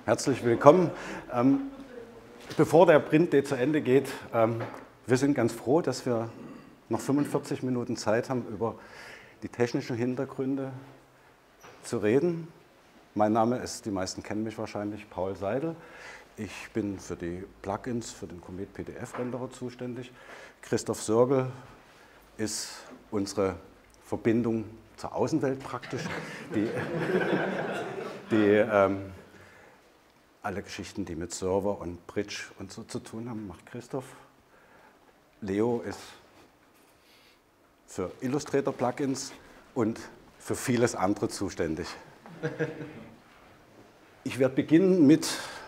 Herzlich willkommen. Bevor der Print-Day zu Ende geht, wir sind ganz froh, dass wir noch 45 Minuten Zeit haben, über die technischen Hintergründe zu reden. Mein Name ist, die meisten kennen mich wahrscheinlich, Paul Seidel. Ich bin für die Plugins für den Comet PDF-Renderer zuständig. Christoph Sörgel ist unsere Verbindung zur Außenwelt praktisch, die alle Geschichten, die mit Server und Bridge und so zu tun haben, macht Christoph. Leo ist für Illustrator-Plugins und für vieles andere zuständig. Ich werde beginnen mit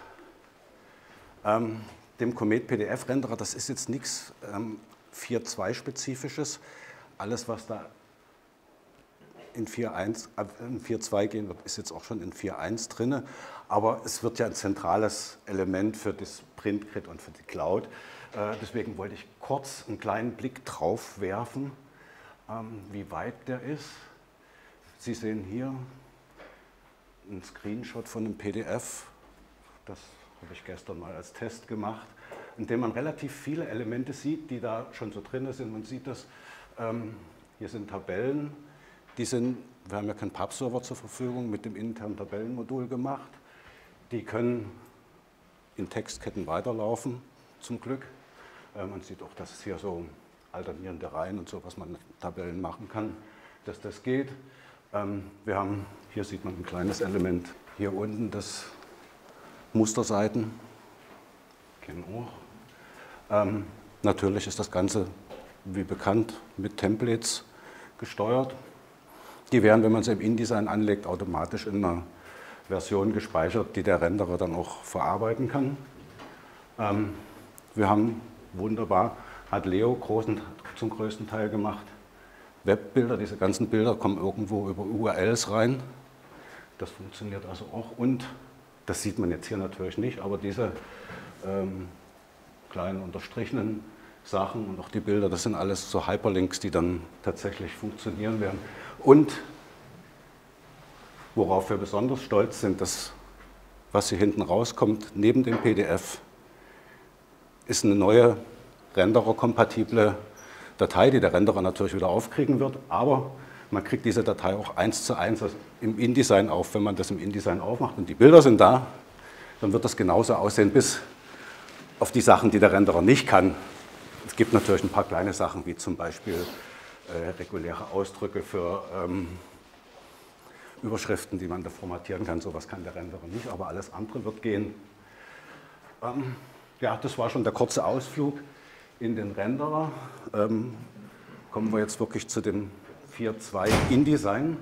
dem Comet PDF-Renderer. Das ist jetzt nichts 4.2-spezifisches. Alles, was da in 4.2 gehen wird, ist jetzt auch schon in 4.1 drin. Aber es wird ja ein zentrales Element für das Print-Grid und für die Cloud. Deswegen wollte ich kurz einen kleinen Blick drauf werfen, wie weit der ist. Sie sehen hier einen Screenshot von einem PDF. Das habe ich gestern mal als Test gemacht, in dem man relativ viele Elemente sieht, die da schon so drin sind. Man sieht das, hier sind Tabellen. Wir haben ja keinen Pub-Server zur Verfügung, mit dem internen Tabellenmodul gemacht. Die können in Textketten weiterlaufen, zum Glück. Man sieht auch, dass es hier so alternierende Reihen und so, was man mit Tabellen machen kann, dass das geht. Hier sieht man ein kleines Element, hier unten das Musterseiten. Kennen auch. Natürlich ist das Ganze, wie bekannt, mit Templates gesteuert. Die werden, wenn man sie im InDesign anlegt, automatisch in einer Version gespeichert, die der Renderer dann auch verarbeiten kann. Wir haben wunderbar, hat Leo zum größten Teil gemacht, Webbilder. Diese ganzen Bilder kommen irgendwo über URLs rein. Das funktioniert also auch. Und das sieht man jetzt hier natürlich nicht, aber diese kleinen unterstrichenen Sachen und auch die Bilder, das sind alles so Hyperlinks, die dann tatsächlich funktionieren werden. Und worauf wir besonders stolz sind, das, was hier hinten rauskommt, neben dem PDF, ist eine neue Renderer-kompatible Datei, die der Renderer natürlich wieder aufkriegen wird, aber man kriegt diese Datei auch 1:1 im InDesign auf. Wenn man das im InDesign aufmacht und die Bilder sind da, dann wird das genauso aussehen, bis auf die Sachen, die der Renderer nicht kann. Es gibt natürlich ein paar kleine Sachen, wie zum Beispiel reguläre Ausdrücke für Überschriften, die man da formatieren kann. Sowas kann der Renderer nicht, aber alles andere wird gehen. Ja, das war schon der kurze Ausflug in den Renderer. Kommen wir jetzt wirklich zu dem 4.2 InDesign.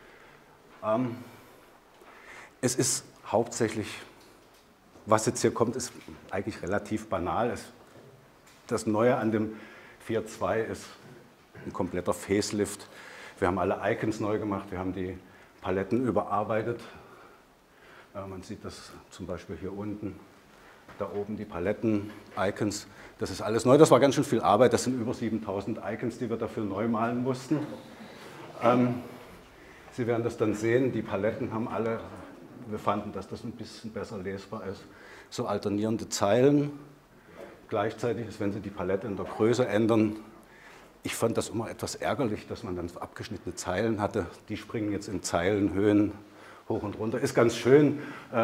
Es ist hauptsächlich, was jetzt hier kommt, ist eigentlich relativ banal. Das Neue an dem 4.2 ist ein kompletter Facelift. Wir haben alle Icons neu gemacht, wir haben die Paletten überarbeitet. Man sieht das zum Beispiel hier unten, da oben die Paletten-Icons. Das ist alles neu, das war ganz schön viel Arbeit, das sind über 7000 Icons, die wir dafür neu malen mussten. Sie werden das dann sehen, die Paletten haben alle, wir fanden, dass das ein bisschen besser lesbar ist, so alternierende Zeilen. Gleichzeitig ist, wenn Sie die Palette in der Größe ändern, ich fand das immer etwas ärgerlich, dass man dann abgeschnittene Zeilen hatte. Die springen jetzt in Zeilenhöhen hoch und runter. Ist ganz schön.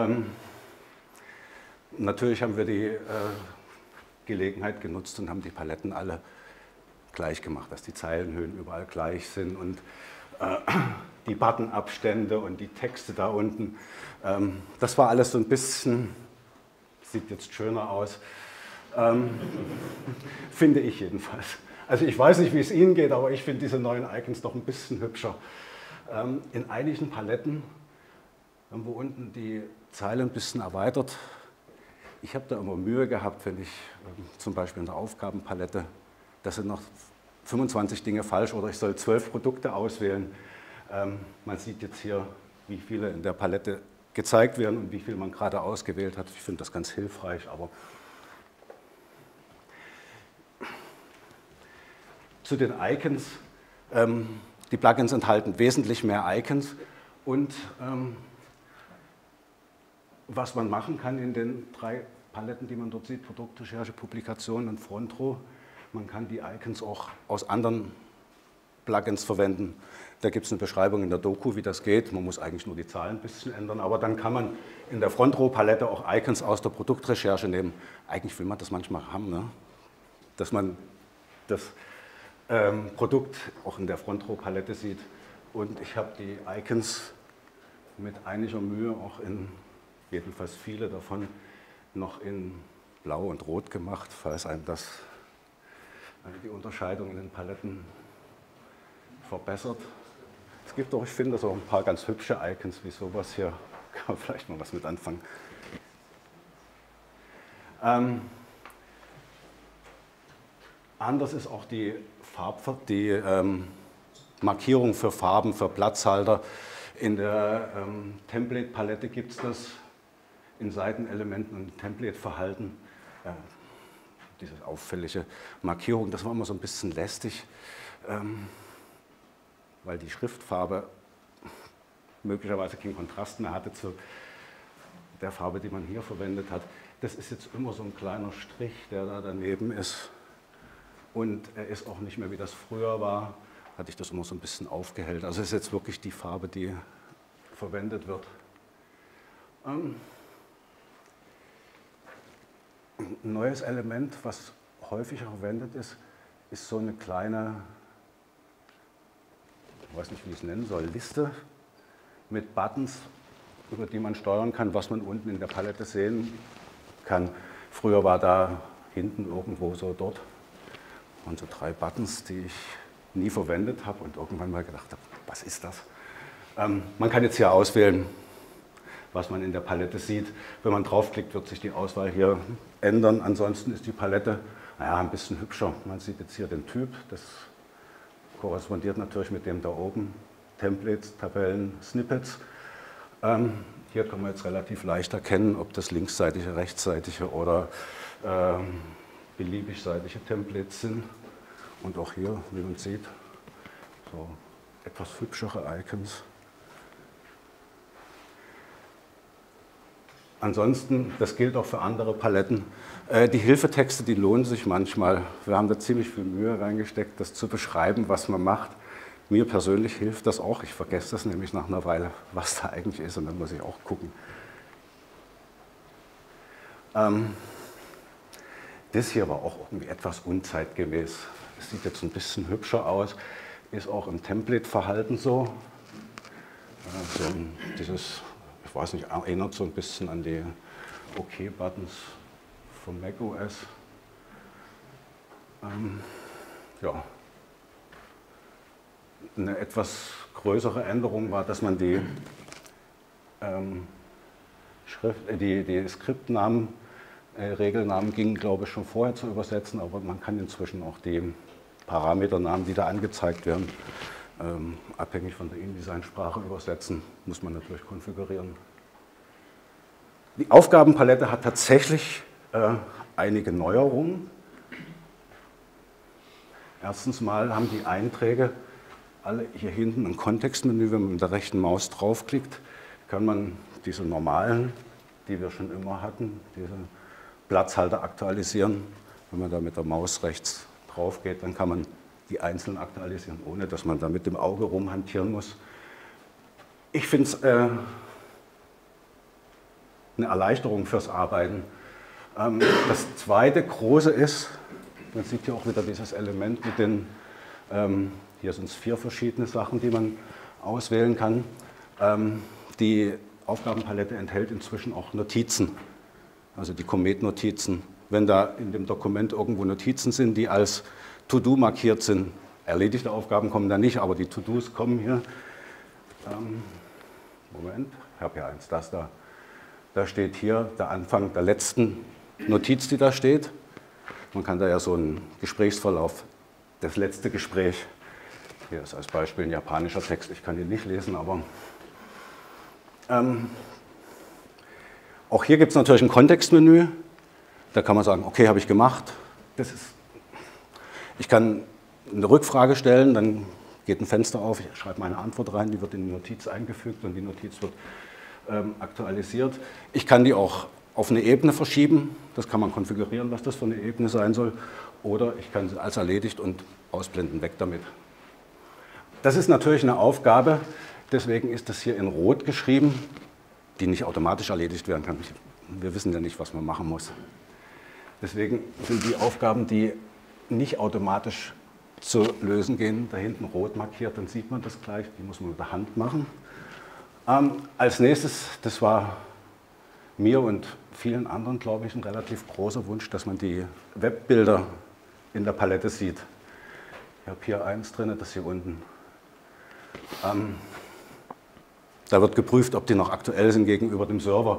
Natürlich haben wir die Gelegenheit genutzt und haben die Paletten alle gleich gemacht, dass die Zeilenhöhen überall gleich sind und die Buttonabstände und die Texte da unten. Das war alles so ein bisschen, sieht jetzt schöner aus, finde ich jedenfalls. Also ich weiß nicht, wie es Ihnen geht, aber ich finde diese neuen Icons doch ein bisschen hübscher. In einigen Paletten haben wir unten die Zeile ein bisschen erweitert. Ich habe da immer Mühe gehabt, wenn ich zum Beispiel in der Aufgabenpalette, das sind noch 25 Dinge falsch oder ich soll 12 Produkte auswählen. Man sieht jetzt hier, wie viele in der Palette gezeigt werden und wie viel man gerade ausgewählt hat. Ich finde das ganz hilfreich, aber zu den Icons. Die Plugins enthalten wesentlich mehr Icons und was man machen kann in den 3 Paletten, die man dort sieht, Produktrecherche, Publikation und Frontrow, man kann die Icons auch aus anderen Plugins verwenden. Da gibt es eine Beschreibung in der Doku, wie das geht. Man muss eigentlich nur die Zahlen ein bisschen ändern, aber dann kann man in der Frontrow-Palette auch Icons aus der Produktrecherche nehmen. Eigentlich will man das manchmal haben, ne? Dass man das Produkt auch in der Frontrow-Palette sieht. Und ich habe die Icons mit einiger Mühe auch in, jedenfalls viele davon, noch in Blau und Rot gemacht, falls einem das die Unterscheidung in den Paletten verbessert. Es gibt auch, ich finde, so ein paar ganz hübsche Icons wie sowas hier. Kann man vielleicht mal was mit anfangen. Anders ist auch die Markierung für Farben, für Platzhalter. In der Template-Palette gibt es das in Seitenelementen und Template-Verhalten. Diese auffällige Markierung, das war immer so ein bisschen lästig, weil die Schriftfarbe möglicherweise keinen Kontrast mehr hatte zu der Farbe, die man hier verwendet hat. Das ist jetzt immer so ein kleiner Strich, der da daneben ist. Und er ist auch nicht mehr, wie das früher war, hatte ich das immer so ein bisschen aufgehellt. Also es ist jetzt wirklich die Farbe, die verwendet wird. Ein neues Element, was häufiger verwendet ist, ist so eine kleine, ich weiß nicht, wie ich es nennen soll, Liste mit Buttons, über die man steuern kann, was man unten in der Palette sehen kann. Früher war da hinten irgendwo so dort und so 3 Buttons, die ich nie verwendet habe und irgendwann mal gedacht habe, was ist das? Man kann jetzt hier auswählen, was man in der Palette sieht. Wenn man draufklickt, wird sich die Auswahl hier ändern. Ansonsten ist die Palette ein bisschen hübscher. Man sieht jetzt hier den Typ, das korrespondiert natürlich mit dem da oben. Templates, Tabellen, Snippets. Hier kann man jetzt relativ leicht erkennen, ob das linksseitige, rechtsseitige oder beliebigseitige Templates sind. Und auch hier, wie man sieht, so etwas hübschere Icons. Ansonsten, das gilt auch für andere Paletten, die Hilfetexte, die lohnen sich manchmal. Wir haben da ziemlich viel Mühe reingesteckt, das zu beschreiben, was man macht. Mir persönlich hilft das auch. Ich vergesse das nämlich nach einer Weile, was da eigentlich ist, und dann muss ich auch gucken. Das hier war auch irgendwie etwas unzeitgemäß. Es sieht jetzt ein bisschen hübscher aus, ist auch im Template-Verhalten so. Dieses, ich weiß nicht, erinnert so ein bisschen an die OK-Buttons von macOS. Ja. Eine etwas größere Änderung war, dass man die Skriptnamen, Regelnamen gingen, glaube ich, schon vorher zu übersetzen, aber man kann inzwischen auch die Parameternamen, die da angezeigt werden, abhängig von der InDesign-Sprache übersetzen, muss man natürlich konfigurieren. Die Aufgabenpalette hat tatsächlich einige Neuerungen. Erstens mal haben die Einträge alle hier hinten ein Kontextmenü. Wenn man mit der rechten Maus draufklickt, kann man diese normalen, die wir schon immer hatten, diese Platzhalter aktualisieren. Wenn man da mit der Maus rechts drauf geht, dann kann man die einzeln aktualisieren, ohne dass man da mit dem Auge rumhantieren muss. Ich finde es eine Erleichterung fürs Arbeiten. Das zweite große ist, man sieht hier auch wieder dieses Element mit den, hier sind es 4 verschiedene Sachen, die man auswählen kann. Die Aufgabenpalette enthält inzwischen auch Notizen, also die Commit-Notizen. Wenn da in dem Dokument irgendwo Notizen sind, die als To-Do markiert sind, erledigte Aufgaben kommen da nicht, aber die To-Dos kommen hier. Moment, ich habe hier eins, das da. Da steht hier der Anfang der letzten Notiz, die da steht. Man kann da ja so einen Gesprächsverlauf, das letzte Gespräch, hier ist als Beispiel ein japanischer Text, ich kann ihn nicht lesen, aber auch hier gibt es natürlich ein Kontextmenü. Da kann man sagen, okay, habe ich gemacht. Ich kann eine Rückfrage stellen, dann geht ein Fenster auf, ich schreibe meine Antwort rein, die wird in die Notiz eingefügt und die Notiz wird aktualisiert. Ich kann die auch auf eine Ebene verschieben. Das kann man konfigurieren, was das für eine Ebene sein soll. Oder ich kann sie als erledigt und ausblenden, weg damit. Das ist natürlich eine Aufgabe, deswegen ist das hier in Rot geschrieben, die nicht automatisch erledigt werden kann. Wir wissen ja nicht, was man machen muss. Deswegen sind die Aufgaben, die nicht automatisch zu lösen gehen, da hinten rot markiert, dann sieht man das gleich, die muss man mit der Hand machen. Als nächstes, das war mir und vielen anderen, glaube ich, ein relativ großer Wunsch, dass man die Webbilder in der Palette sieht. Ich habe hier eins drin, das hier unten. Da wird geprüft, ob die noch aktuell sind gegenüber dem Server.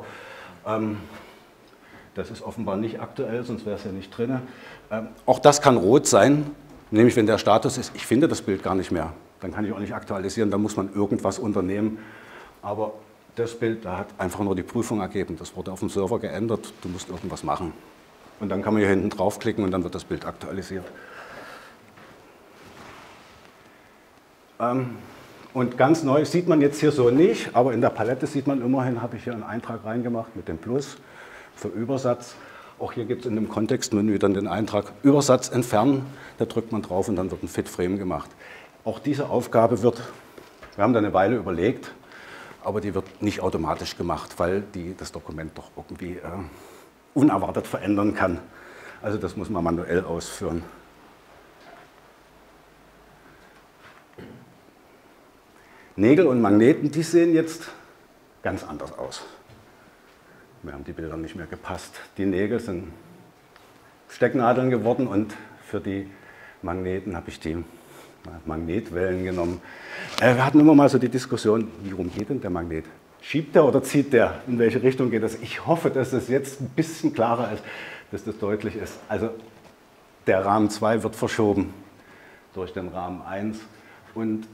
Das ist offenbar nicht aktuell, sonst wäre es ja nicht drin. Auch das kann rot sein, nämlich wenn der Status ist, ich finde das Bild gar nicht mehr. Dann kann ich auch nicht aktualisieren, da muss man irgendwas unternehmen. Aber das Bild, da hat einfach nur die Prüfung ergeben. Das wurde auf dem Server geändert, du musst irgendwas machen. Und dann kann man hier hinten draufklicken und dann wird das Bild aktualisiert. Und ganz neu sieht man jetzt hier so nicht, aber in der Palette sieht man immerhin, habe ich hier einen Eintrag reingemacht mit dem Plus für Übersatz. Auch hier gibt es in dem Kontextmenü dann den Eintrag Übersatz entfernen. Da drückt man drauf und dann wird ein Fit-Frame gemacht. Auch diese Aufgabe wird, wir haben da eine Weile überlegt, aber die wird nicht automatisch gemacht, weil die das Dokument doch irgendwie unerwartet verändern kann. Also das muss man manuell ausführen. Nägel und Magneten, die sehen jetzt ganz anders aus. Mir haben die Bilder nicht mehr gepasst. Die Nägel sind Stecknadeln geworden und für die Magneten habe ich die Magnetwellen genommen. Wir hatten immer mal so die Diskussion, wie rum geht denn der Magnet? Schiebt der oder zieht der? In welche Richtung geht das? Ich hoffe, dass es jetzt ein bisschen klarer ist, dass das deutlich ist. Also der Rahmen 2 wird verschoben durch den Rahmen 1 und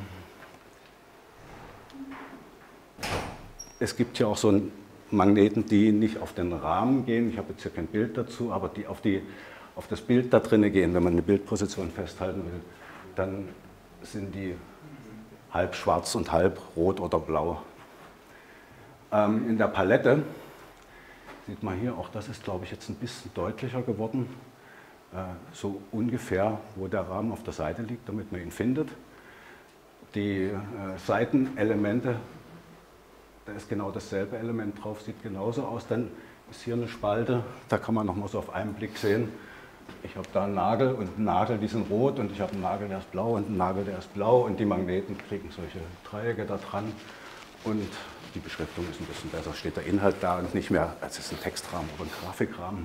es gibt hier auch so einen Magneten, die nicht auf den Rahmen gehen. Ich habe jetzt hier kein Bild dazu, aber die auf das Bild da drin gehen, wenn man eine Bildposition festhalten will. Dann sind die halb schwarz und halb rot oder blau. In der Palette sieht man hier, auch das ist, glaube ich, jetzt ein bisschen deutlicher geworden, so ungefähr, wo der Rahmen auf der Seite liegt, damit man ihn findet. Die Seitenelemente, da ist genau dasselbe Element drauf, sieht genauso aus. Dann ist hier eine Spalte, da kann man noch mal so auf einen Blick sehen. Ich habe da einen Nagel und einen Nagel, die sind rot und ich habe einen Nagel, der ist blau und einen Nagel, der ist blau und die Magneten kriegen solche Dreiecke da dran und die Beschriftung ist ein bisschen besser, steht der Inhalt da und nicht mehr, als ist ein Textrahmen oder ein Grafikrahmen.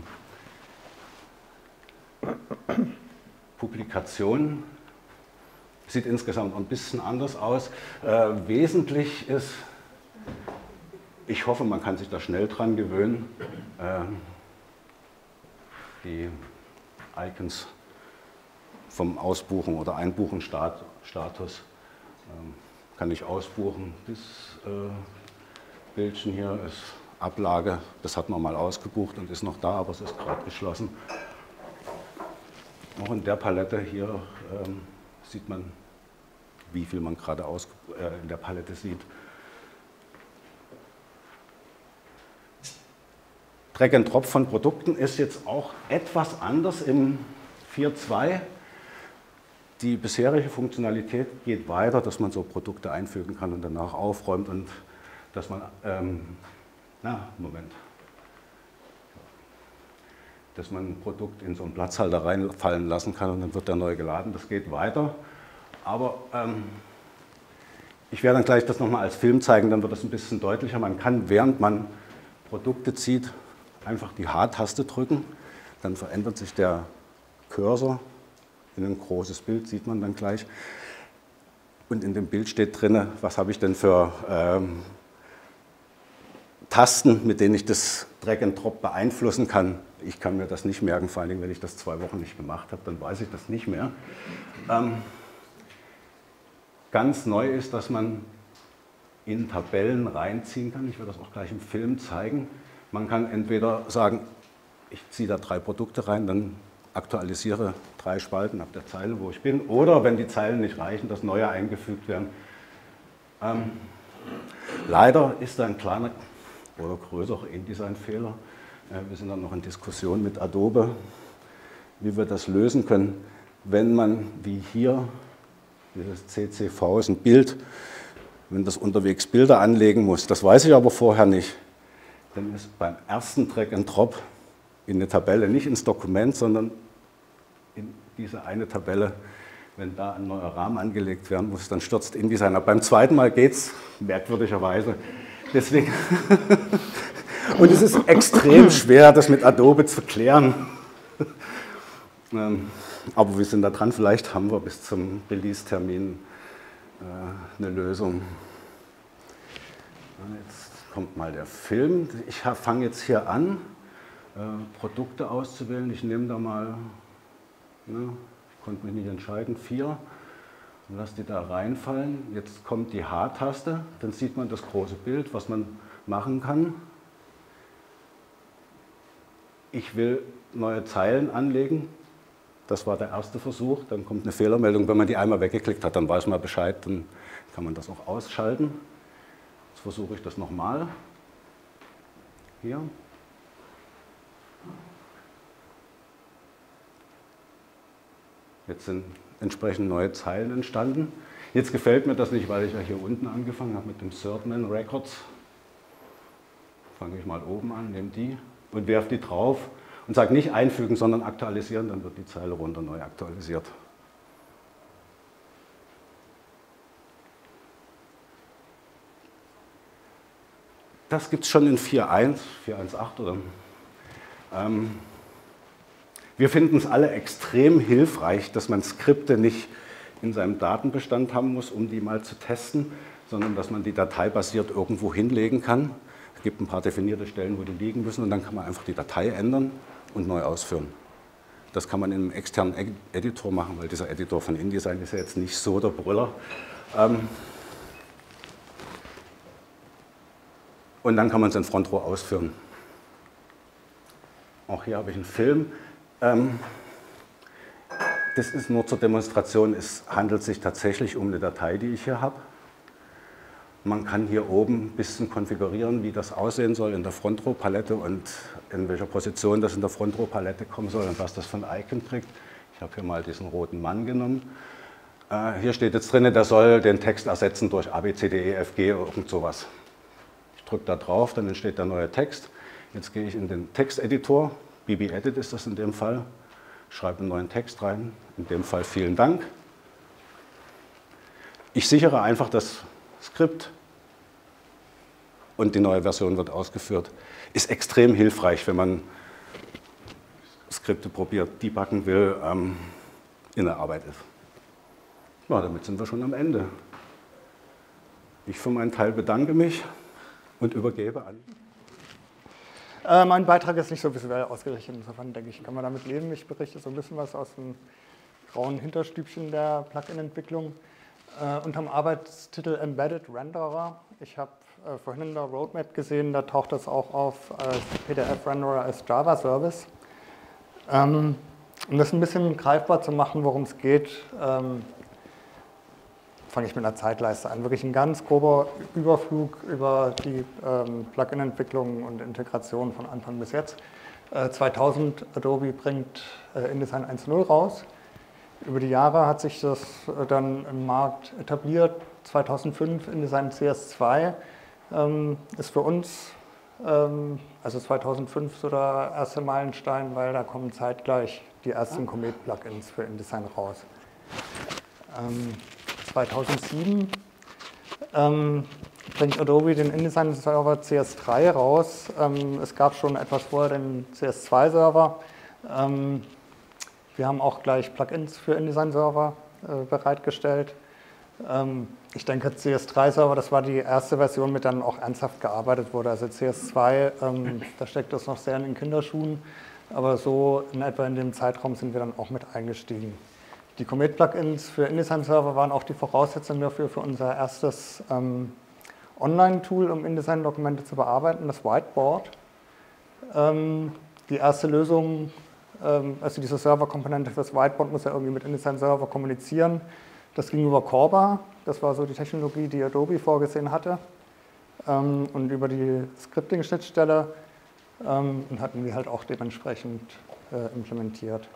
Publikation sieht insgesamt ein bisschen anders aus. Wesentlich ist, ich hoffe, man kann sich da schnell dran gewöhnen, die Icons vom Ausbuchen oder Einbuchenstatus kann ich ausbuchen. Das Bildchen hier ist Ablage, das hat man mal ausgebucht und ist noch da, aber es ist gerade geschlossen. Auch in der Palette hier sieht man, wie viel man gerade in der Palette sieht. Drag and Drop von Produkten ist jetzt auch etwas anders im 4.2. Die bisherige Funktionalität geht weiter, dass man so Produkte einfügen kann und danach aufräumt und dass man, dass man ein Produkt in so einen Platzhalter reinfallen lassen kann und dann wird der neu geladen. Das geht weiter, aber ich werde dann gleich das nochmal als Film zeigen, dann wird das ein bisschen deutlicher. Man kann, während man Produkte zieht, einfach die H-Taste drücken, dann verändert sich der Cursor in ein großes Bild, sieht man dann gleich. Und in dem Bild steht drin, was habe ich denn für Tasten, mit denen ich das Drag and Drop beeinflussen kann. Ich kann mir das nicht merken, vor allem wenn ich das 2 Wochen nicht gemacht habe, dann weiß ich das nicht mehr. Ganz neu ist, dass man in Tabellen reinziehen kann. Ich werde das auch gleich im Film zeigen. Man kann entweder sagen, ich ziehe da 3 Produkte rein, dann aktualisiere 3 Spalten ab der Zeile, wo ich bin. Oder wenn die Zeilen nicht reichen, dass neue eingefügt werden. Leider ist da ein kleiner oder größerer InDesign-Fehler. Wir sind dann noch in Diskussion mit Adobe, wie wir das lösen können. Wenn man, wie hier, dieses CCV ist ein Bild, wenn das unterwegs Bilder anlegen muss, das weiß ich aber vorher nicht, dann ist beim ersten Drag and Drop in eine Tabelle, nicht ins Dokument, sondern in diese eine Tabelle, wenn da ein neuer Rahmen angelegt werden muss, dann stürzt InDesign ab. Beim zweiten Mal geht es merkwürdigerweise. Deswegen und es ist extrem schwer, das mit Adobe zu klären. Aber wir sind da dran, vielleicht haben wir bis zum Release-Termin eine Lösung. Jetzt kommt mal der Film. Ich fange jetzt hier an, Produkte auszuwählen. Ich nehme da mal, ich konnte mich nicht entscheiden, 4 und lasse die da reinfallen. Jetzt kommt die H-Taste, dann sieht man das große Bild, was man machen kann. Ich will neue Zeilen anlegen. Das war der erste Versuch. Dann kommt eine Fehlermeldung. Wenn man die einmal weggeklickt hat, dann weiß man Bescheid. Dann kann man das auch ausschalten. Jetzt versuche ich das nochmal. Hier. Jetzt sind entsprechend neue Zeilen entstanden. Jetzt gefällt mir das nicht, weil ich ja hier unten angefangen habe mit dem Thirdman Records. Fange ich mal oben an, nehme die und werfe die drauf und sage nicht einfügen, sondern aktualisieren, dann wird die Zeile runter neu aktualisiert. Das gibt es schon in 4.1, 4.1.8 oder. Wir finden es alle extrem hilfreich, dass man Skripte nicht in seinem Datenbestand haben muss, um die mal zu testen, sondern dass man die Datei basiert irgendwo hinlegen kann. Es gibt ein paar definierte Stellen, wo die liegen müssen und dann kann man einfach die Datei ändern und neu ausführen. Das kann man in einem externen Editor machen, weil dieser Editor von InDesign ist ja jetzt nicht so der Brüller. Und dann kann man es in Front Row ausführen. Auch hier habe ich einen Film. Das ist nur zur Demonstration. Es handelt sich tatsächlich um eine Datei, die ich hier habe. Man kann hier oben ein bisschen konfigurieren, wie das aussehen soll in der Front Row Palette und in welcher Position das in der Front Row Palette kommen soll und was das für ein Icon kriegt. Ich habe hier mal diesen roten Mann genommen. Hier steht jetzt drin, der soll den Text ersetzen durch A, B, C, D, E, F, G, irgend sowas. Ich drücke da drauf, dann entsteht der neue Text. Jetzt gehe ich in den Texteditor, BB-Edit ist das in dem Fall, schreibe einen neuen Text rein, in dem Fall vielen Dank. Ich sichere einfach das Skript und die neue Version wird ausgeführt. Ist extrem hilfreich, wenn man Skripte probiert, debuggen will, in der Arbeit ist. Ja, damit sind wir schon am Ende. Ich für meinen Teil bedanke mich und übergebe an. Mein Beitrag ist nicht so visuell ausgerichtet, insofern denke ich, kann man damit leben. Ich berichte so ein bisschen was aus dem grauen Hinterstübchen der Plugin-Entwicklung unter dem Arbeitstitel Embedded Renderer. Ich habe vorhin in der Roadmap gesehen, da taucht das auch auf als PDF-Renderer als Java-Service. Um das ein bisschen greifbar zu machen, worum es geht, fange ich mit einer Zeitleiste an. Wirklich ein ganz grober Überflug über die Plugin-Entwicklung und Integration von Anfang bis jetzt. 2000 Adobe bringt InDesign 1.0 raus. Über die Jahre hat sich das dann im Markt etabliert. 2005 InDesign CS2 ist für uns, also 2005 so der erste Meilenstein, weil da kommen zeitgleich die ersten Comet-Plugins für InDesign raus. 2007 bringt Adobe den InDesign-Server CS3 raus. Es gab schon etwas vorher den CS2-Server. Wir haben auch gleich Plugins für InDesign-Server bereitgestellt. Ich denke, CS3-Server, das war die erste Version, mit der dann auch ernsthaft gearbeitet wurde. Also CS2, da steckt das noch sehr in den Kinderschuhen, aber so in etwa in dem Zeitraum sind wir dann auch mit eingestiegen. Die Comet-Plugins für InDesign-Server waren auch die Voraussetzung dafür für unser erstes Online-Tool, um InDesign-Dokumente zu bearbeiten, das Whiteboard. Die erste Lösung, also diese Serverkomponente für das Whiteboard muss ja irgendwie mit InDesign-Server kommunizieren. Das ging über Corba, das war so die Technologie, die Adobe vorgesehen hatte. und über die Scripting-Schnittstelle und hatten die halt auch dementsprechend implementiert.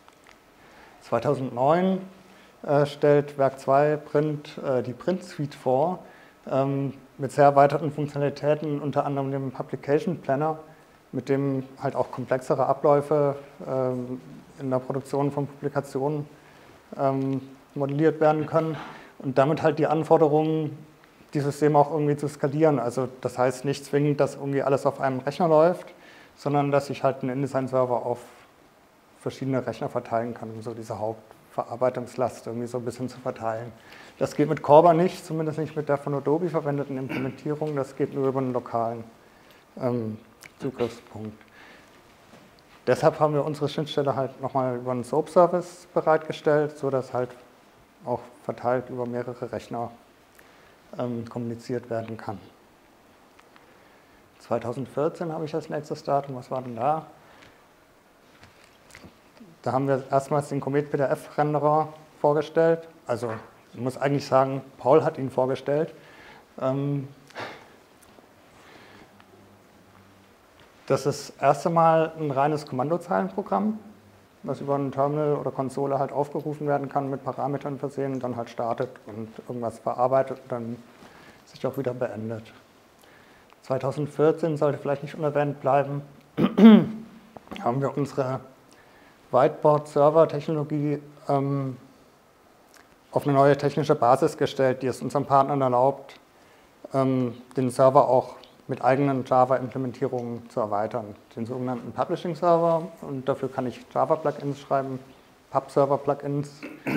2009 stellt Werk 2 Print die Print Suite vor, mit sehr erweiterten Funktionalitäten, unter anderem dem Publication Planner, mit dem halt auch komplexere Abläufe in der Produktion von Publikationen modelliert werden können und damit halt die Anforderungen, die Systeme auch irgendwie zu skalieren. Also das heißt nicht zwingend, dass irgendwie alles auf einem Rechner läuft, sondern dass ich halt einen InDesign-Server auf verschiedene Rechner verteilen kann, um so diese Hauptverarbeitungslast irgendwie so ein bisschen zu verteilen. Das geht mit Corba nicht, zumindest nicht mit der von Adobe verwendeten Implementierung, das geht nur über einen lokalen Zugriffspunkt. Deshalb haben wir unsere Schnittstelle halt nochmal über einen SOAP-Service bereitgestellt, sodass halt auch verteilt über mehrere Rechner kommuniziert werden kann. 2014 habe ich als nächstes Datum, was war denn da? Da haben wir erstmals den Comet PDF-Renderer vorgestellt. Also ich muss eigentlich sagen, Paul hat ihn vorgestellt. Das ist das erste Mal ein reines Kommandozeilenprogramm, was über ein Terminal oder Konsole halt aufgerufen werden kann, mit Parametern versehen, dann halt startet und irgendwas verarbeitet und dann sich auch wieder beendet. 2014 sollte vielleicht nicht unerwähnt bleiben, haben wir unsere Whiteboard-Server-Technologie auf eine neue technische Basis gestellt, die es unseren Partnern erlaubt, den Server auch mit eigenen Java-Implementierungen zu erweitern. Den sogenannten Publishing-Server, und dafür kann ich Java-Plugins schreiben, Pub-Server-Plugins.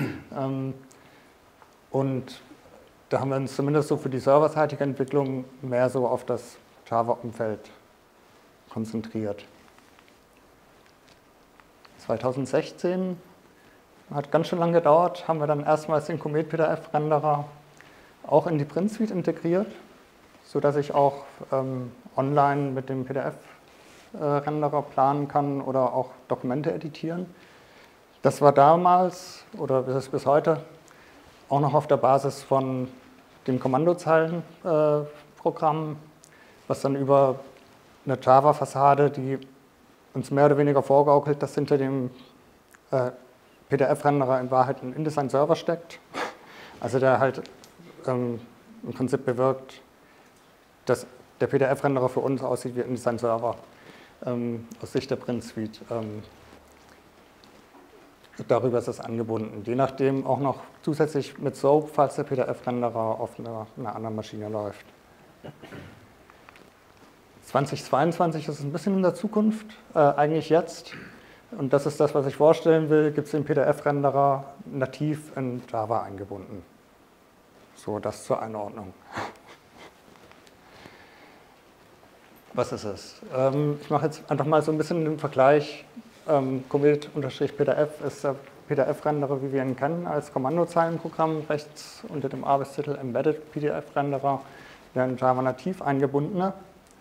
Und da haben wir uns zumindest so für die serverseitige Entwicklung mehr so auf das Java-Umfeld konzentriert. 2016, hat ganz schön lange gedauert, haben wir dann erstmals den Comet PDF-Renderer auch in die Print Suite integriert, sodass ich auch online mit dem PDF-Renderer planen kann oder auch Dokumente editieren. Das war damals, oder ist es bis heute, auch noch auf der Basis von dem Kommandozeilenprogramm, was dann über eine Java-Fassade, die uns mehr oder weniger vorgaukelt, dass hinter dem PDF-Renderer in Wahrheit ein InDesign-Server steckt. Also der halt im Prinzip bewirkt, dass der PDF-Renderer für uns aussieht wie ein InDesign-Server aus Sicht der Print Suite. Darüber ist es angebunden. Je nachdem auch noch zusätzlich mit SOAP, falls der PDF-Renderer auf einer anderen Maschine läuft. 2022 ist es ein bisschen in der Zukunft, eigentlich jetzt. Und das ist das, was ich vorstellen will, gibt es den PDF-Renderer nativ in Java eingebunden. So, das zur Einordnung. Was ist es? Ich mache jetzt einfach mal so ein bisschen den Vergleich. Comet-PDF ist der PDF-Renderer, wie wir ihn kennen, als Kommandozeilenprogramm, rechts unter dem Arbeitstitel Embedded PDF-Renderer, der in Java nativ eingebundene.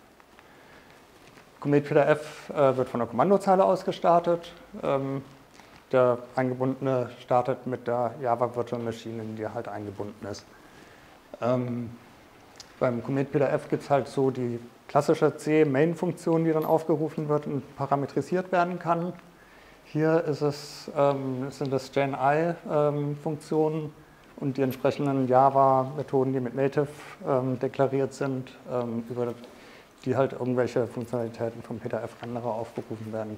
Comet PDF wird von der Kommandozeile aus gestartet. Der eingebundene startet mit der Java Virtual Machine, in die er halt eingebunden ist. Beim Comet PDF gibt es halt so die klassische C-Main-Funktion, die dann aufgerufen wird und parametrisiert werden kann. Hier ist sind das JNI-Funktionen und die entsprechenden Java-Methoden, die mit Native deklariert sind, über die halt irgendwelche Funktionalitäten vom PDF-Renderer aufgerufen werden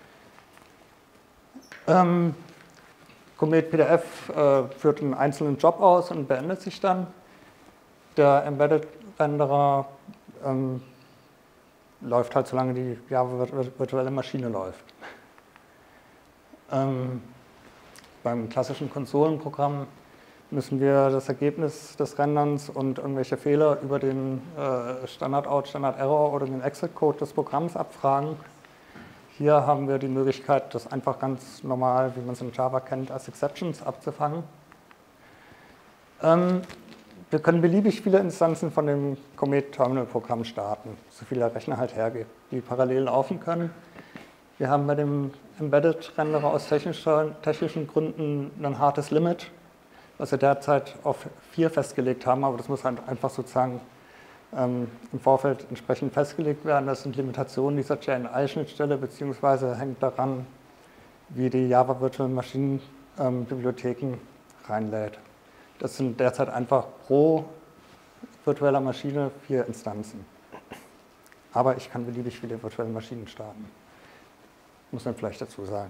können. Comet PDF führt einen einzelnen Job aus und beendet sich dann. Der Embedded-Renderer läuft halt, solange die Java-virtuelle Maschine läuft. Beim klassischen Konsolenprogramm müssen wir das Ergebnis des Renderns und irgendwelche Fehler über den Standard-Out, Standard-Error oder den Exit-Code des Programms abfragen. Hier haben wir die Möglichkeit, das einfach ganz normal, wie man es in Java kennt, als Exceptions abzufangen. Wir können beliebig viele Instanzen von dem Comet-Terminal-Programm starten, so viele der Rechner halt hergibt, die parallel laufen können. Wir haben bei dem Embedded-Renderer aus technischen Gründen ein hartes Limit, was wir derzeit auf 4 festgelegt haben, aber das muss halt einfach sozusagen im Vorfeld entsprechend festgelegt werden. Das sind Limitationen dieser JNI-Schnittstelle, beziehungsweise hängt daran, wie die Java Virtual Machine Bibliotheken reinlädt. Das sind derzeit einfach pro virtueller Maschine 4 Instanzen. Aber ich kann beliebig viele virtuelle Maschinen starten. Muss man vielleicht dazu sagen.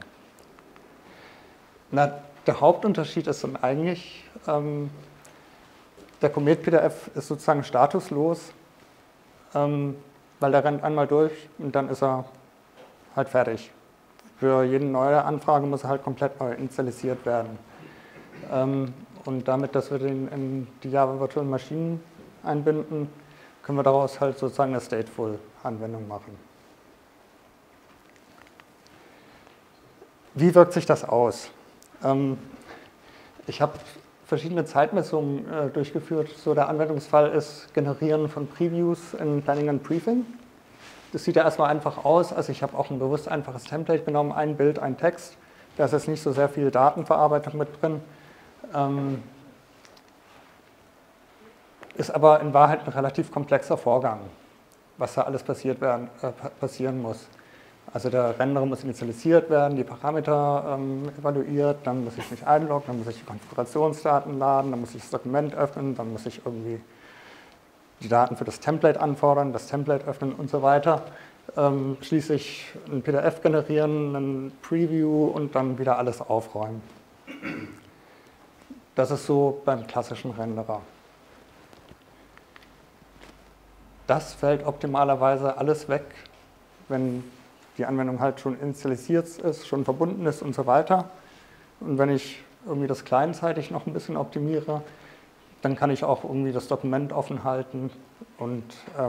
Na, der Hauptunterschied ist dann eigentlich, der Comet PDF ist sozusagen statuslos, weil der rennt einmal durch und dann ist er halt fertig. Für jede neue Anfrage muss er halt komplett neu initialisiert werden. Und damit, dass wir den in die Java Virtual Machine einbinden, können wir daraus halt sozusagen eine Stateful-Anwendung machen. Wie wirkt sich das aus? Ich habe verschiedene Zeitmessungen durchgeführt. So der Anwendungsfall ist Generieren von Previews in Planning and Briefing. Das sieht ja erstmal einfach aus. Also ich habe auch ein bewusst einfaches Template genommen, ein Bild, ein Text. Da ist jetzt nicht so sehr viel Datenverarbeitung mit drin. Ist aber in Wahrheit ein relativ komplexer Vorgang, was da alles passieren muss. Also der Renderer muss initialisiert werden, die Parameter evaluiert, dann muss ich mich einloggen, dann muss ich die Konfigurationsdaten laden, dann muss ich das Dokument öffnen, dann muss ich irgendwie die Daten für das Template anfordern, das Template öffnen und so weiter. Schließlich ein PDF generieren, ein Preview und dann wieder alles aufräumen. Das ist so beim klassischen Renderer. Das fällt optimalerweise alles weg, wenn die Anwendung halt schon initialisiert ist, schon verbunden ist und so weiter. Und wenn ich irgendwie das clientseitig noch ein bisschen optimiere, dann kann ich auch irgendwie das Dokument offen halten und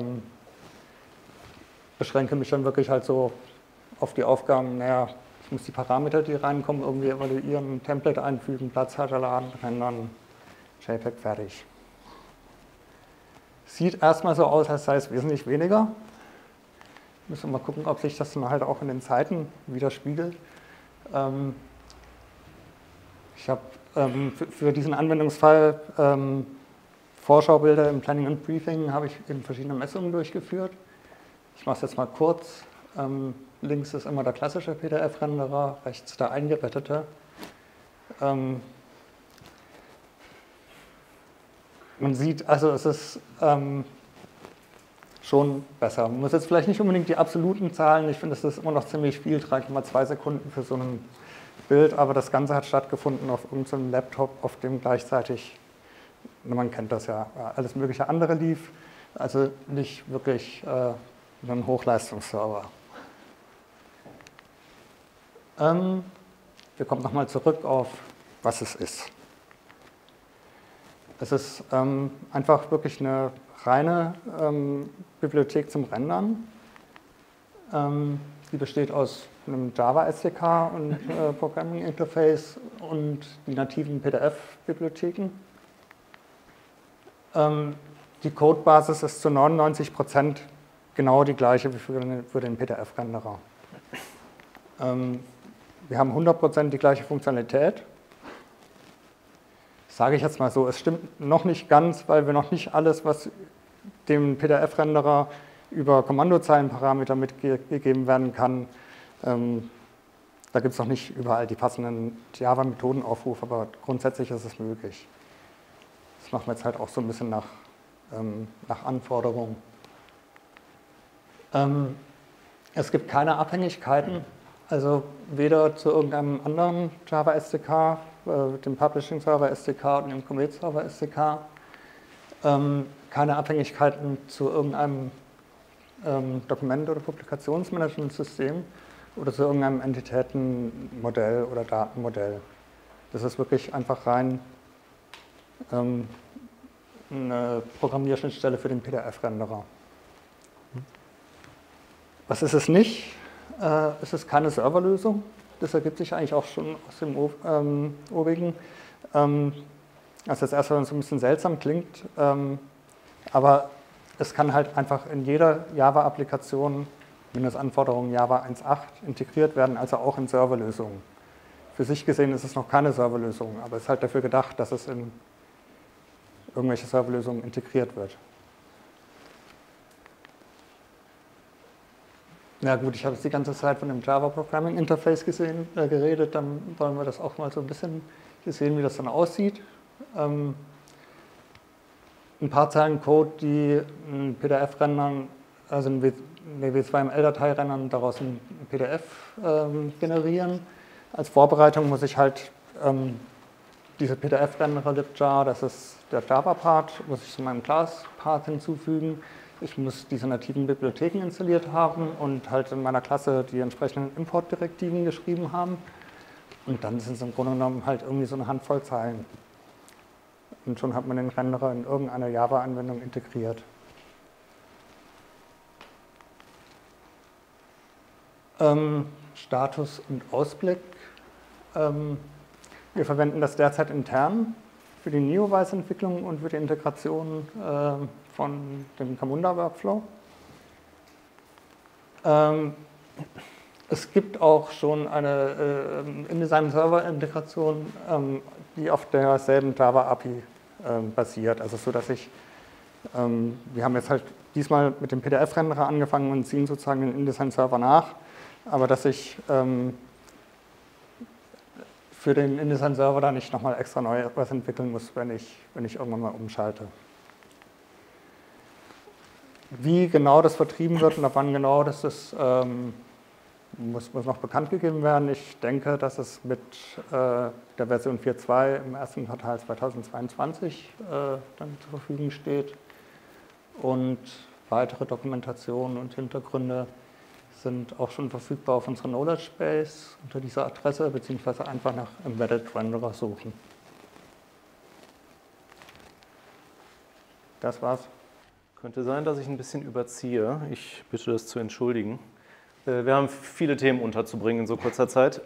beschränke mich dann wirklich halt so auf die Aufgaben, naja, ich muss die Parameter, die reinkommen, irgendwie evaluieren, ein Template einfügen, Platzhalter laden, rendern, JPEG fertig. Sieht erstmal so aus, als sei es wesentlich weniger. Müssen wir mal gucken, ob sich das dann halt auch in den Zeiten widerspiegelt. Ich habe für diesen Anwendungsfall Vorschaubilder im Planning and Briefing habe ich in verschiedenen Messungen durchgeführt. Ich mache es jetzt mal kurz. Links ist immer der klassische PDF-Renderer, rechts der eingebettete. Man sieht, also es ist schon besser. Man muss jetzt vielleicht nicht unbedingt die absoluten Zahlen, ich finde, das ist immer noch ziemlich viel, 3,2 Sekunden für so ein Bild, aber das Ganze hat stattgefunden auf irgendeinem Laptop, auf dem gleichzeitig, man kennt das ja, alles mögliche andere lief, also nicht wirklich ein Hochleistungsserver. Wir kommen nochmal zurück auf, was es ist. Es ist einfach wirklich eine reine Bibliothek zum Rendern. Die besteht aus einem Java SDK und Programming Interface und die nativen PDF-Bibliotheken. Die Codebasis ist zu 99% genau die gleiche wie für den PDF-Renderer. Wir haben 100% die gleiche Funktionalität. Sage ich jetzt mal so, es stimmt noch nicht ganz, weil wir noch nicht alles, was dem PDF-Renderer über Kommandozeilenparameter mitgegeben werden kann, da gibt es noch nicht überall die passenden Java-Methodenaufrufe, aber grundsätzlich ist es möglich. Das machen wir jetzt halt auch so ein bisschen nach Anforderungen. Es gibt keine Abhängigkeiten, also weder zu irgendeinem anderen Java SDK, dem Publishing Server SDK und dem Comet Server SDK, keine Abhängigkeiten zu irgendeinem Dokument- oder Publikationsmanagementsystem oder zu irgendeinem Entitätenmodell oder Datenmodell. Das ist wirklich einfach rein eine Programmierschnittstelle für den PDF-Renderer. Was ist es nicht? Es ist keine Serverlösung. Das ergibt sich eigentlich auch schon aus dem obigen. Was jetzt erstmal so ein bisschen seltsam klingt, aber es kann halt einfach in jeder Java-Applikation Mindestanforderungen Java 1.8 integriert werden, also auch in Serverlösungen. Für sich gesehen ist es noch keine Serverlösung, aber es ist halt dafür gedacht, dass es in irgendwelche Serverlösungen integriert wird. Ja gut, ich habe jetzt die ganze Zeit von dem Java Programming Interface geredet, dann wollen wir das auch mal so ein bisschen hier sehen, wie das dann aussieht. Ein paar Zeilen Code, die ein PDF rendern, also eine W2ML-Datei rendern, daraus ein PDF generieren. Als Vorbereitung muss ich halt diese PDF-Renderer libjar, das ist der Java-Part, muss ich zu meinem Class-Part hinzufügen. Ich muss diese nativen Bibliotheken installiert haben und halt in meiner Klasse die entsprechenden Import-Direktiven geschrieben haben. Und dann sind es im Grunde genommen halt irgendwie so eine Handvoll Zeilen. Und schon hat man den Renderer in irgendeine Java-Anwendung integriert. Status und Ausblick. Wir verwenden das derzeit intern für die Neowise-Entwicklung und für die Integration von dem Camunda-Workflow. Es gibt auch schon eine InDesign-Server-Integration, die auf derselben Java-API basiert. Also so, dass wir haben jetzt halt diesmal mit dem PDF-Renderer angefangen und ziehen sozusagen den InDesign-Server nach, aber dass ich für den InDesign-Server da nicht nochmal extra neu was entwickeln muss, wenn ich irgendwann mal umschalte. Wie genau das vertrieben wird und ab wann genau das ist, muss noch bekannt gegeben werden. Ich denke, dass es mit der Version 4.2 im ersten Quartal 2022 dann zur Verfügung steht. Und weitere Dokumentationen und Hintergründe sind auch schon verfügbar auf unserer Knowledge Base unter dieser Adresse, beziehungsweise einfach nach Embedded Renderer suchen. Das war's. Könnte sein, dass ich ein bisschen überziehe. Ich bitte das zu entschuldigen. Wir haben viele Themen unterzubringen in so kurzer Zeit.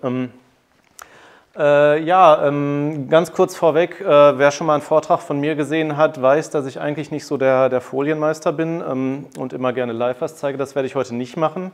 Ganz kurz vorweg, wer schon mal einen Vortrag von mir gesehen hat, weiß, dass ich eigentlich nicht so der Folienmeister bin und immer gerne live was zeige. Das werde ich heute nicht machen.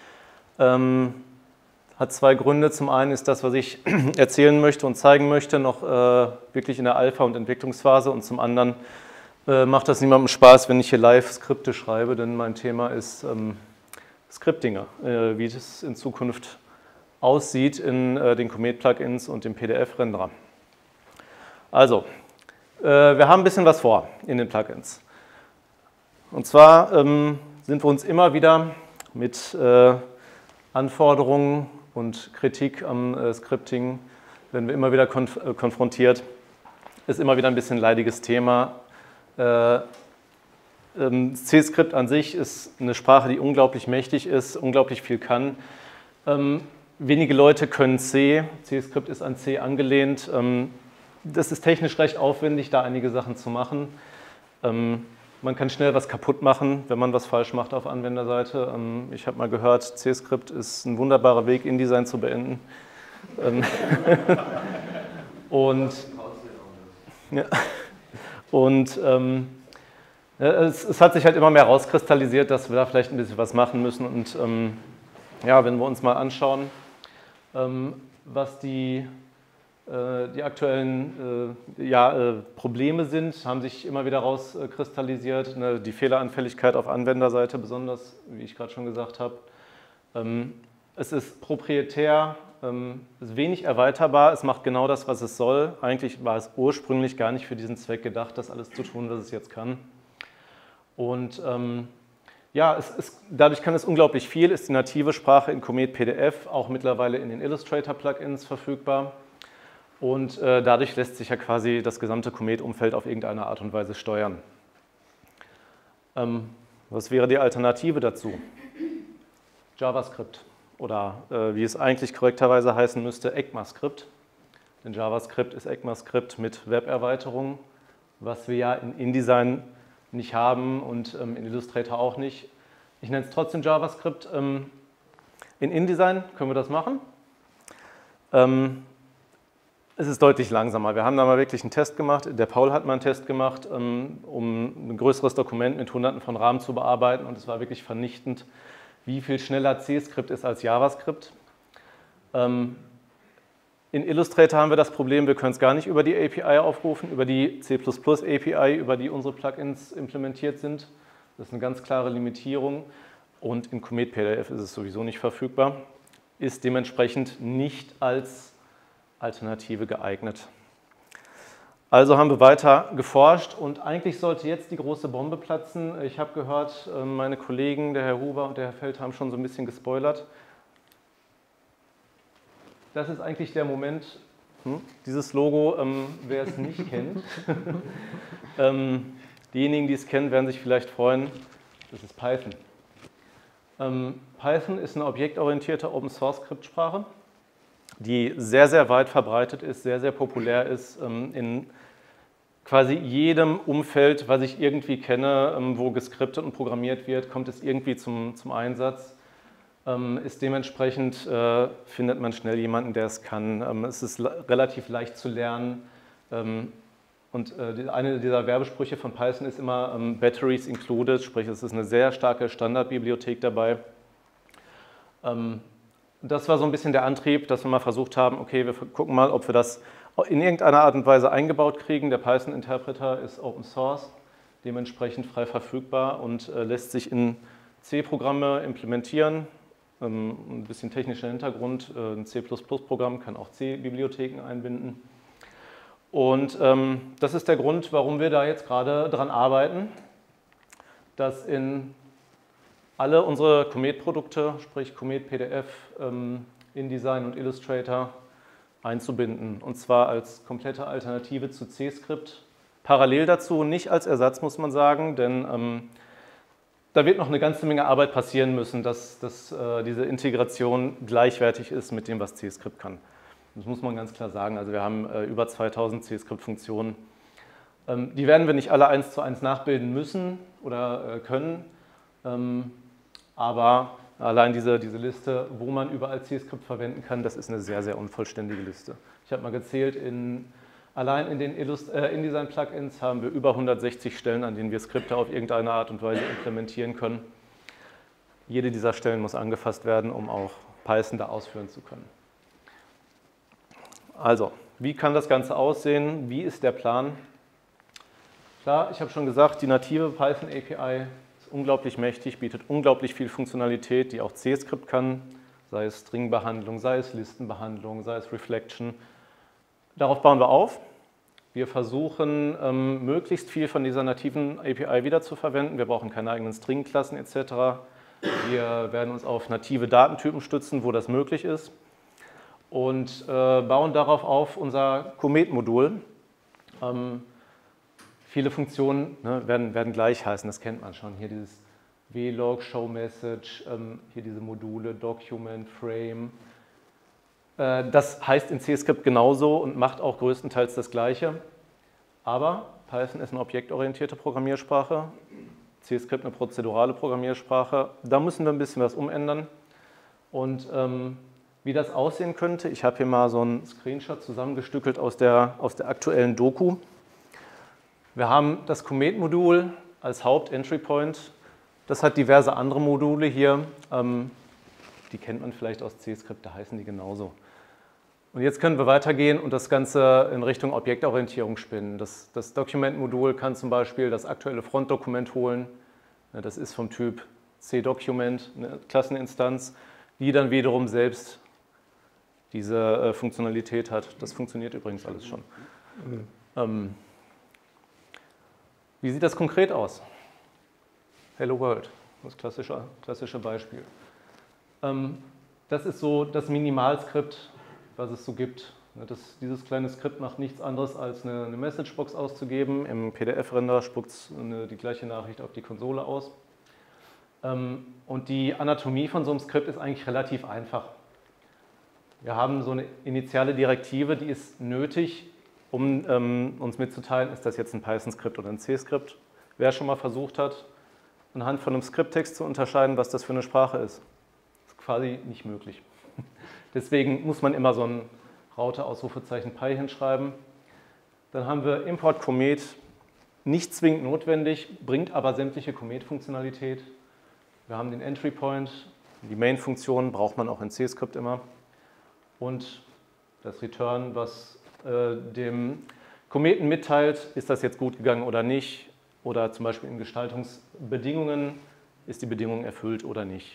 Hat zwei Gründe. Zum einen ist das, was ich erzählen möchte und zeigen möchte, noch wirklich in der Alpha- und Entwicklungsphase, und zum anderen macht das niemandem Spaß, wenn ich hier live Skripte schreibe, denn mein Thema ist Scripting, wie das in Zukunft aussieht in den Comet-Plugins und dem PDF-Renderer. Also, wir haben ein bisschen was vor in den Plugins. Und zwar sind wir uns immer wieder mit Anforderungen und Kritik am Scripting, werden wir immer wieder konfrontiert. Ist immer wieder ein bisschen ein leidiges Thema. C-Script an sich ist eine Sprache, die unglaublich mächtig ist, unglaublich viel kann. Wenige Leute können C. C-Script ist an C angelehnt. Das ist technisch recht aufwendig, da einige Sachen zu machen. Man kann schnell was kaputt machen, wenn man was falsch macht auf Anwenderseite. Ich habe mal gehört, C-Script ist ein wunderbarer Weg, InDesign zu beenden. Es hat sich halt immer mehr rauskristallisiert, dass wir da vielleicht ein bisschen was machen müssen. Und wenn wir uns mal anschauen, was die aktuellen Probleme sind, haben sich immer wieder rauskristallisiert. Die Fehleranfälligkeit auf Anwenderseite besonders, wie ich gerade schon gesagt habe. Es ist proprietär, es ist wenig erweiterbar, es macht genau das, was es soll. Eigentlich war es ursprünglich gar nicht für diesen Zweck gedacht, das alles zu tun, was es jetzt kann. Und dadurch kann es unglaublich viel, ist die native Sprache in Comet PDF, auch mittlerweile in den Illustrator-Plugins verfügbar. Und dadurch lässt sich ja quasi das gesamte Comet-Umfeld auf irgendeine Art und Weise steuern. Was wäre die Alternative dazu? JavaScript oder wie es eigentlich korrekterweise heißen müsste, ECMAScript. Denn JavaScript ist ECMAScript mit Web-Erweiterung, was wir ja in InDesign nicht haben und in Illustrator auch nicht. Ich nenne es trotzdem JavaScript. In InDesign können wir das machen. Es ist deutlich langsamer. Wir haben da mal wirklich einen Test gemacht. Der Paul hat mal einen Test gemacht, um ein größeres Dokument mit Hunderten von Rahmen zu bearbeiten, und es war wirklich vernichtend, wie viel schneller C-Script ist als JavaScript. In Illustrator haben wir das Problem, wir können es gar nicht über die API aufrufen, über die C++ API, über die unsere Plugins implementiert sind. Das ist eine ganz klare Limitierung. und in Comet PDF ist es sowieso nicht verfügbar, ist dementsprechend nicht als Alternative geeignet. Also haben wir weiter geforscht und eigentlich sollte jetzt die große Bombe platzen. Ich habe gehört, meine Kollegen, der Herr Huber und der Herr Feld, haben schon so ein bisschen gespoilert. Das ist eigentlich der Moment, dieses Logo, wer es nicht kennt. Diejenigen, die es kennen, werden sich vielleicht freuen, das ist Python. Python ist eine objektorientierte Open-Source-Skriptsprache, die sehr, sehr weit verbreitet ist, sehr, sehr populär ist in quasi jedem Umfeld, was ich irgendwie kenne, wo geskriptet und programmiert wird, kommt es irgendwie zum Einsatz. Ist dementsprechend, findet man schnell jemanden, der es kann. Es ist relativ leicht zu lernen. Und eine dieser Werbesprüche von Python ist immer Batteries included, sprich es ist eine sehr starke Standardbibliothek dabei. Das war so ein bisschen der Antrieb, dass wir mal versucht haben, okay, wir gucken mal, ob wir das in irgendeiner Art und Weise eingebaut kriegen. Der Python-Interpreter ist Open Source, dementsprechend frei verfügbar und lässt sich in C-Programme implementieren. Ein bisschen technischer Hintergrund, ein C++-Programm kann auch C-Bibliotheken einbinden. Und das ist der Grund, warum wir da jetzt gerade dran arbeiten, dass in alle unsere Comet-Produkte, sprich Comet PDF, InDesign und Illustrator, einzubinden. Und zwar als komplette Alternative zu C-Script. Parallel dazu, nicht als Ersatz, muss man sagen, denn da wird noch eine ganze Menge Arbeit passieren müssen, dass diese Integration gleichwertig ist mit dem, was C-Script kann. Das muss man ganz klar sagen. Also wir haben über 2000 C-Script-Funktionen. Die werden wir nicht alle 1:1 nachbilden müssen oder können, aber allein diese Liste, wo man überall C-Script verwenden kann, das ist eine sehr, sehr unvollständige Liste. Ich habe mal gezählt, allein in den InDesign-Plugins haben wir über 160 Stellen, an denen wir Skripte auf irgendeine Art und Weise implementieren können. Jede dieser Stellen muss angefasst werden, um auch Python da ausführen zu können. Also, wie kann das Ganze aussehen? Wie ist der Plan? Klar, ich habe schon gesagt, die native Python API ist unglaublich mächtig, bietet unglaublich viel Funktionalität, die auch C-Script kann, sei es Stringbehandlung, sei es Listenbehandlung, sei es Reflection. Darauf bauen wir auf. Wir versuchen, möglichst viel von dieser nativen API wiederzuverwenden. Wir brauchen keine eigenen String-Klassen etc. Wir werden uns auf native Datentypen stützen, wo das möglich ist. Und bauen darauf auf unser Comet-Modul. Viele Funktionen werden gleich heißen, das kennt man schon. Hier dieses Vlog, Show Message, hier diese Module, Document, Frame. Das heißt in C-Script genauso und macht auch größtenteils das Gleiche. Aber Python ist eine objektorientierte Programmiersprache, C-Script eine prozedurale Programmiersprache. Da müssen wir ein bisschen was umändern. Und wie das aussehen könnte, ich habe hier mal so einen Screenshot zusammengestückelt aus der aktuellen Doku. Wir haben das Comet-Modul als Haupt-Entry-Point. Das hat diverse andere Module hier. Die kennt man vielleicht aus C-Script, da heißen die genauso. Und jetzt können wir weitergehen und das Ganze in Richtung Objektorientierung spinnen. Das Document-Modul kann zum Beispiel das aktuelle Frontdokument holen. Das ist vom Typ C-Document, eine Klasseninstanz, die dann wiederum selbst diese Funktionalität hat. Das funktioniert übrigens alles schon. Wie sieht das konkret aus? Hello World, das klassische Beispiel. Das ist so das Minimalskript, was es so gibt. Dieses kleine Skript macht nichts anderes, als eine Messagebox auszugeben. Im PDF-Render spuckt es die gleiche Nachricht auf die Konsole aus. Und die Anatomie von so einem Skript ist eigentlich relativ einfach. Wir haben so eine initiale Direktive, die ist nötig, um uns mitzuteilen, ist das jetzt ein Python-Skript oder ein C-Skript. Wer schon mal versucht hat, anhand von einem Skripttext zu unterscheiden, was das für eine Sprache ist, ist quasi nicht möglich. Deswegen muss man immer so ein Raute-Ausrufezeichen Py hinschreiben. Dann haben wir Import Comet, nicht zwingend notwendig, bringt aber sämtliche Comet-Funktionalität. Wir haben den Entry Point, die Main-Funktion braucht man auch in C-Script immer. Und das Return, was dem Kometen mitteilt, ist das jetzt gut gegangen oder nicht. Oder zum Beispiel in Gestaltungsbedingungen ist die Bedingung erfüllt oder nicht.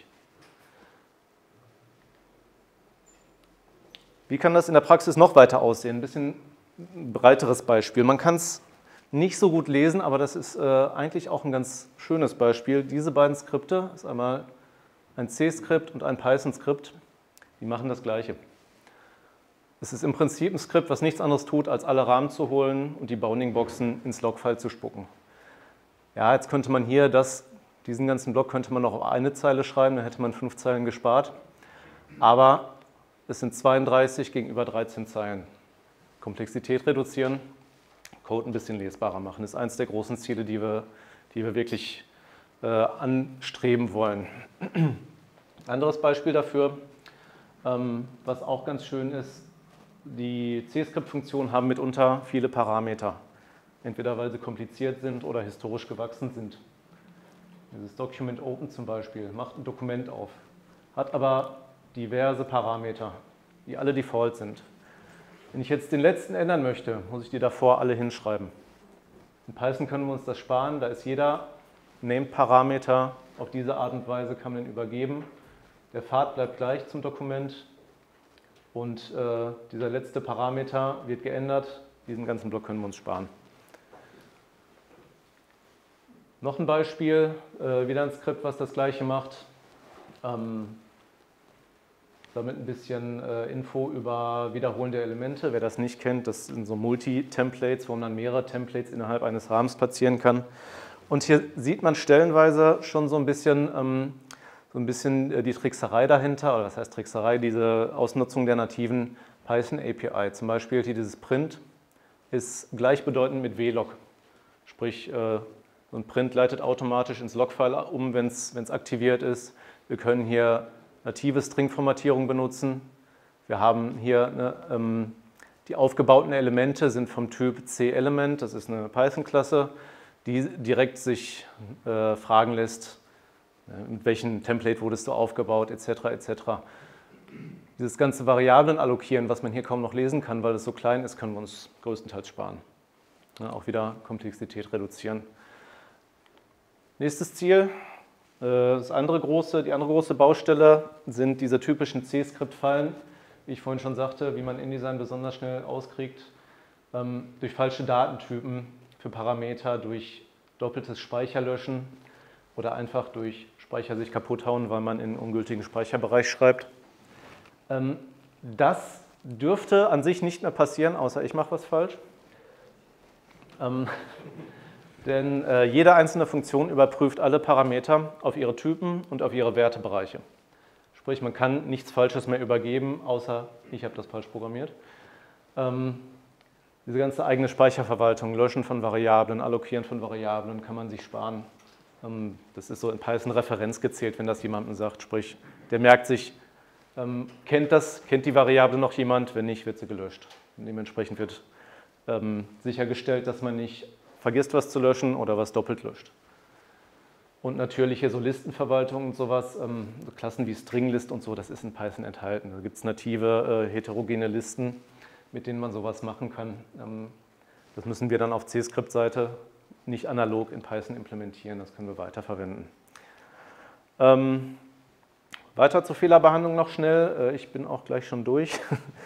Wie kann das in der Praxis noch weiter aussehen? Ein bisschen ein breiteres Beispiel. Man kann es nicht so gut lesen, aber das ist eigentlich auch ein ganz schönes Beispiel. Diese beiden Skripte, das ist einmal ein C-Skript und ein Python-Skript, die machen das Gleiche. Es ist im Prinzip ein Skript, was nichts anderes tut, als alle Rahmen zu holen und die Bounding-Boxen ins Logfile zu spucken. Ja, jetzt könnte man hier diesen ganzen Block könnte man noch auf eine Zeile schreiben, dann hätte man 5 Zeilen gespart. Aber es sind 32 gegenüber 13 Zeilen. Komplexität reduzieren, Code ein bisschen lesbarer machen, ist eines der großen Ziele, die wir wirklich anstreben wollen. Anderes Beispiel dafür, was auch ganz schön ist, die C-Skript-Funktionen haben mitunter viele Parameter, entweder weil sie kompliziert sind oder historisch gewachsen sind. Dieses Document Open zum Beispiel macht ein Dokument auf, hat aber diverse Parameter, die alle Default sind. Wenn ich jetzt den letzten ändern möchte, muss ich die davor alle hinschreiben. In Python können wir uns das sparen, da ist jeder Name-Parameter auf diese Art und Weise kann man den übergeben. Der Pfad bleibt gleich zum Dokument und dieser letzte Parameter wird geändert. Diesen ganzen Block können wir uns sparen. Noch ein Beispiel, wieder ein Skript, was das Gleiche macht. Damit ein bisschen Info über wiederholende Elemente. Wer das nicht kennt, das sind so Multi-Templates, wo man dann mehrere Templates innerhalb eines Rahmens platzieren kann. Und hier sieht man stellenweise schon so ein bisschen die Trickserei dahinter, oder was heißt Trickserei, diese Ausnutzung der nativen Python API. Zum Beispiel hier dieses Print ist gleichbedeutend mit vlog. Sprich, so ein Print leitet automatisch ins Logfile um, wenn es aktiviert ist. Wir können hier native String-Formatierung benutzen. Wir haben hier die aufgebauten Elemente sind vom Typ C-Element, das ist eine Python-Klasse, die direkt sich fragen lässt, mit welchem Template wurdest du aufgebaut, etc. etc. Dieses ganze Variablen allokieren, was man hier kaum noch lesen kann, weil es so klein ist, können wir uns größtenteils sparen. Ja, auch wieder Komplexität reduzieren. Nächstes Ziel, die andere große Baustelle sind diese typischen C-Skript-Fallen, wie ich vorhin schon sagte, wie man InDesign besonders schnell auskriegt, durch falsche Datentypen für Parameter, durch doppeltes Speicherlöschen oder einfach durch Speicher sich kaputt hauen, weil man in einen ungültigen Speicherbereich schreibt. Das dürfte an sich nicht mehr passieren, außer ich mache was falsch. Denn jede einzelne Funktion überprüft alle Parameter auf ihre Typen und auf ihre Wertebereiche. Sprich, man kann nichts Falsches mehr übergeben, außer ich habe das falsch programmiert. Diese ganze eigene Speicherverwaltung, Löschen von Variablen, Allokieren von Variablen kann man sich sparen. Das ist so in Python Referenz gezählt, wenn das jemandem sagt. Sprich, der merkt sich, kennt die Variable noch jemand? Wenn nicht, wird sie gelöscht. Und dementsprechend wird sichergestellt, dass man nicht vergisst, was zu löschen oder was doppelt löscht. Und natürlich hier so Listenverwaltung und sowas, so Klassen wie Stringlist und so, das ist in Python enthalten. Da gibt es native heterogene Listen, mit denen man sowas machen kann. Das müssen wir dann auf C-Skript-Seite nicht analog in Python implementieren, das können wir weiterverwenden. Weiter zur Fehlerbehandlung noch schnell, ich bin auch gleich schon durch.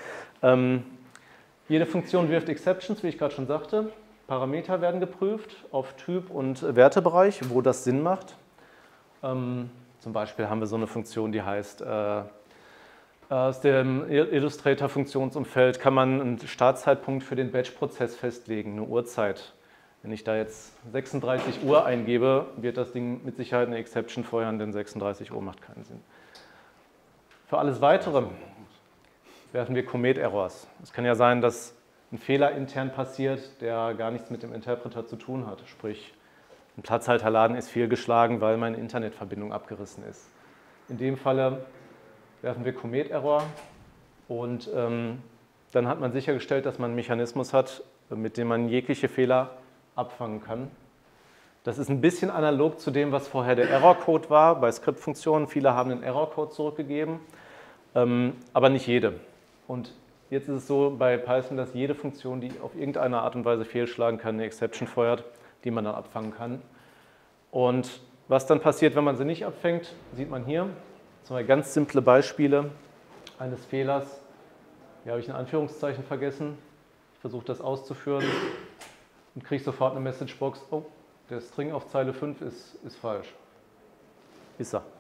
Jede Funktion wirft Exceptions, wie ich gerade schon sagte. Parameter werden geprüft auf Typ und Wertebereich, wo das Sinn macht. Zum Beispiel haben wir so eine Funktion, die heißt, aus dem Illustrator-Funktionsumfeld kann man einen Startzeitpunkt für den Batch-Prozess festlegen, eine Uhrzeit. Wenn ich da jetzt 36 Uhr eingebe, wird das Ding mit Sicherheit eine Exception feuern, denn 36 Uhr macht keinen Sinn. Für alles Weitere werfen wir Commit-Errors. Es kann ja sein, dass ein Fehler intern passiert, der gar nichts mit dem Interpreter zu tun hat. Sprich, ein Platzhalterladen ist fehlgeschlagen, weil meine Internetverbindung abgerissen ist. In dem Falle werfen wir Commit-Error und dann hat man sichergestellt, dass man einen Mechanismus hat, mit dem man jegliche Fehler abfangen kann. Das ist ein bisschen analog zu dem, was vorher der Error-Code war bei Skriptfunktionen. Viele haben den Error-Code zurückgegeben, aber nicht jede. Und jetzt ist es so bei Python, dass jede Funktion, die auf irgendeine Art und Weise fehlschlagen kann, eine Exception feuert, die man dann abfangen kann. Und Was dann passiert, wenn man sie nicht abfängt, sieht man hier. Zwei ganz simple Beispiele eines Fehlers. Hier habe ich ein Anführungszeichen vergessen. Ich versuche das auszuführen und kriege sofort eine Messagebox. Oh, der String auf Zeile 5 ist falsch. Ist er.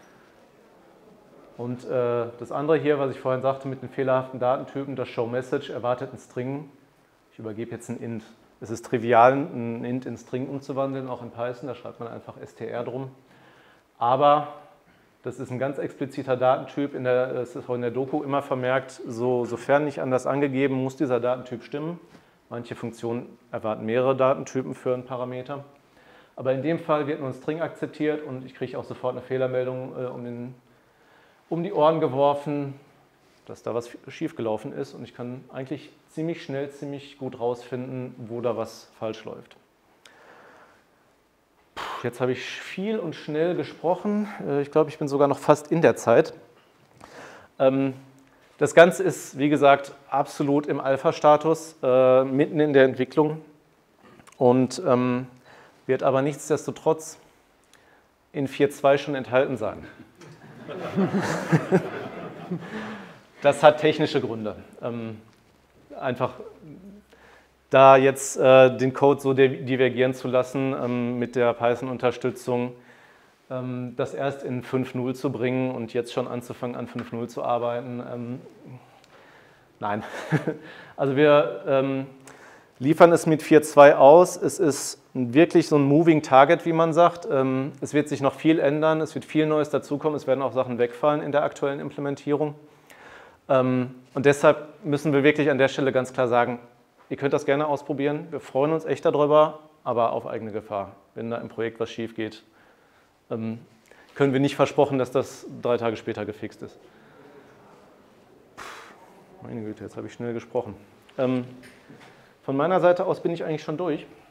Und das andere hier, was ich vorhin sagte mit den fehlerhaften Datentypen, das ShowMessage erwartet einen String. Ich übergebe jetzt ein Int. Es ist trivial, ein Int in String umzuwandeln, auch in Python, da schreibt man einfach str drum. Aber das ist ein ganz expliziter Datentyp, das ist auch in der Doku immer vermerkt, sofern nicht anders angegeben, muss dieser Datentyp stimmen. Manche Funktionen erwarten mehrere Datentypen für einen Parameter. Aber in dem Fall wird nur ein String akzeptiert und ich kriege auch sofort eine Fehlermeldung um die Ohren geworfen, dass da was schiefgelaufen ist und ich kann eigentlich ziemlich schnell, ziemlich gut rausfinden, wo da was falsch läuft. Jetzt habe ich viel und schnell gesprochen. Ich glaube, ich bin sogar noch fast in der Zeit. Das Ganze ist, wie gesagt, absolut im Alpha-Status, mitten in der Entwicklung und wird aber nichtsdestotrotz in 4.2 schon enthalten sein. Das hat technische Gründe. Einfach da jetzt den Code so divergieren zu lassen mit der Python-Unterstützung, das erst in 5.0 zu bringen und jetzt schon anzufangen, an 5.0 zu arbeiten. Nein. Also wir liefern es mit 4.2 aus. Es ist wirklich so ein Moving Target, wie man sagt. Es wird sich noch viel ändern, es wird viel Neues dazukommen, es werden auch Sachen wegfallen in der aktuellen Implementierung. Und deshalb müssen wir wirklich an der Stelle ganz klar sagen, ihr könnt das gerne ausprobieren, wir freuen uns echt darüber, aber auf eigene Gefahr. Wenn da im Projekt was schief geht, können wir nicht versprochen, dass das 3 Tage später gefixt ist. Meine Güte, jetzt habe ich schnell gesprochen. Von meiner Seite aus bin ich eigentlich schon durch.